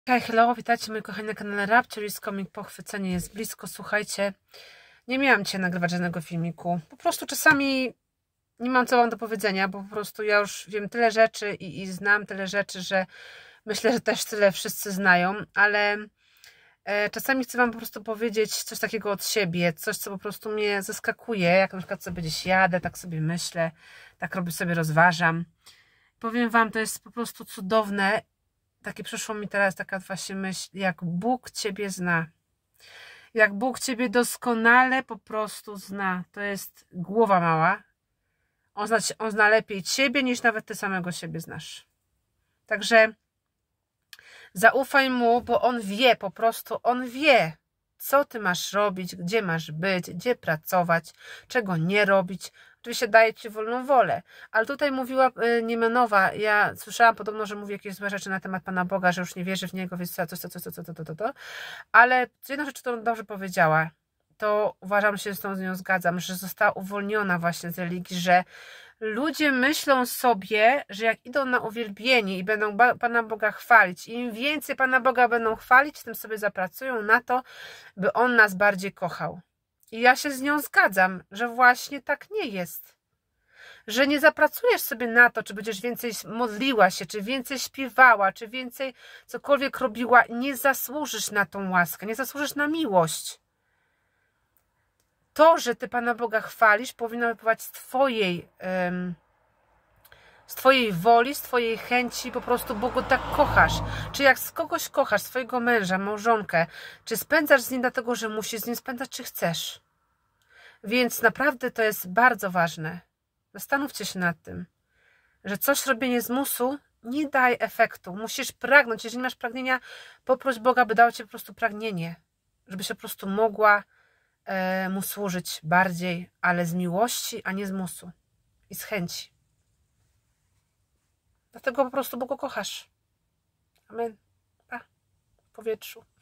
Hej, hello, witajcie moi kochani na kanale Rapture is Coming, pochwycenie jest blisko. Słuchajcie, nie miałam dzisiaj nagrywać żadnego filmiku, po prostu czasami nie mam co wam do powiedzenia, bo po prostu ja już wiem tyle rzeczy i znam tyle rzeczy, że myślę, że też tyle wszyscy znają, ale czasami chcę wam po prostu powiedzieć coś takiego od siebie, coś co po prostu mnie zaskakuje, jak na przykład sobie gdzieś jadę, tak sobie myślę, tak robię sobie, rozważam. Powiem wam, to jest po prostu cudowne. Takie przyszło mi teraz taka właśnie myśl, jak Bóg Ciebie zna. Jak Bóg Ciebie doskonale po prostu zna. To jest głowa mała. On zna lepiej Ciebie, niż nawet Ty samego siebie znasz. Także zaufaj Mu, bo On wie, po prostu On wie, co Ty masz robić, gdzie masz być, gdzie pracować, czego nie robić. Oczywiście daje Ci wolną wolę. Ale tutaj mówiła Niemenowa, ja słyszałam podobno, że mówi jakieś złe rzeczy na temat Pana Boga, że już nie wierzy w Niego, więc coś. Ale jedną rzecz, którą dobrze powiedziała, to uważam, że się z nią zgadzam, że została uwolniona właśnie z religii, że ludzie myślą sobie, że jak idą na uwielbienie i będą Pana Boga chwalić, im więcej Pana Boga będą chwalić, tym sobie zapracują na to, by On nas bardziej kochał. I ja się z nią zgadzam, że właśnie tak nie jest. Że nie zapracujesz sobie na to, czy będziesz więcej modliła się, czy więcej śpiewała, czy więcej cokolwiek robiła. Nie zasłużysz na tą łaskę, nie zasłużysz na miłość. To, że Ty Pana Boga chwalisz, powinno wypływać z Twojej woli, z Twojej chęci, po prostu Bogu tak kochasz. Czy jak z kogoś kochasz, swojego męża, małżonkę, czy spędzasz z nim dlatego, że musisz z nim spędzać, czy chcesz. Więc naprawdę to jest bardzo ważne. Zastanówcie się nad tym, że coś robienie z musu nie daje efektu. Musisz pragnąć. Jeżeli masz pragnienia, poproś Boga, by dał Ci po prostu pragnienie, żeby się po prostu mogła Mu służyć bardziej, ale z miłości, a nie z musu i z chęci. Dlatego po prostu Boga kochasz. Amen. Pa. W powietrzu.